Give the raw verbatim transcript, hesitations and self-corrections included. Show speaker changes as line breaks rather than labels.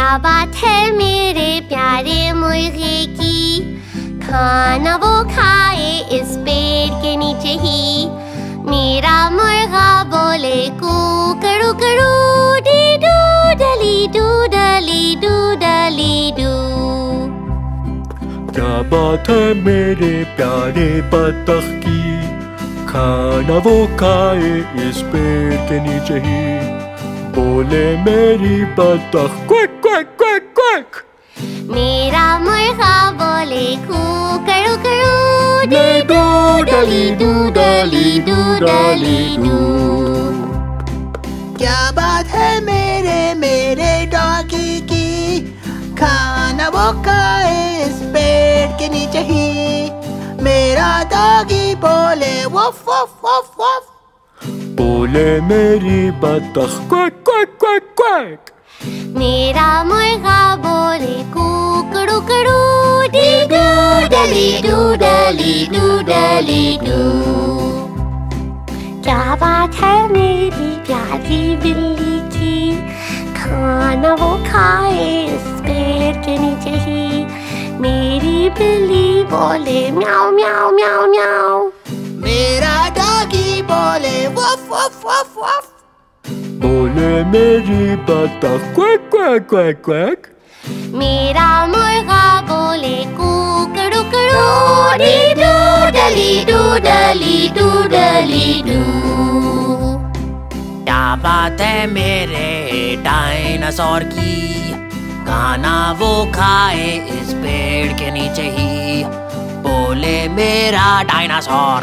बात है मेरे प्यारे मुर्गे की, खाना वो खाए इस पेड़ के नीचे ही। मेरा मुर्गा बोले कू-कड़ू कड़ू, डी-डू डली डू डली डू डली डू।
क्या बात है मेरे प्यारे बतख की, खाना वो खाए इस पेड़ के नीचे ही। बोले मेरी बतख क्विक क्विक क्विक क्विक।
मेरा मुर्गा बोले कू-कड़ू कड़ू, डी-डू डली डू डली डू डली डू।
क्या बात है मेरे मेरे डॉगी की, खाना वो खाए इस पेड़ के नीचे ही। मेरा डॉगी बोले वफ वफ वफ वफ।
बोले मेरी बतख क्विक क्विक क्विक क्विक।
मेरा मुर्गा बोले कू-कड़ू कड़ू, डी-डू डली डू डली डू डली डू। क्या बात है मेरी प्यारी बिल्ली की, खाना वो खाए इस पेड़ के नीचे ही। मेरी बिल्ली बोले म्याऊ म्याऊ म्याऊ म्याऊ।
मेरा डॉगी बोले वफ वफ वफ वफ।
बोले मेरी बतख क्विक क्विक क्विक क्विक।
मेरा मुर्गा बोले कू-कड़ू कड़ू, डी-डू डली डू डली डू डली डू।
क्या बात है मेरे डायनासोर की, खाना वो खाए इस पेड़ के नीचे ही। बोले मेरा डायनासोर।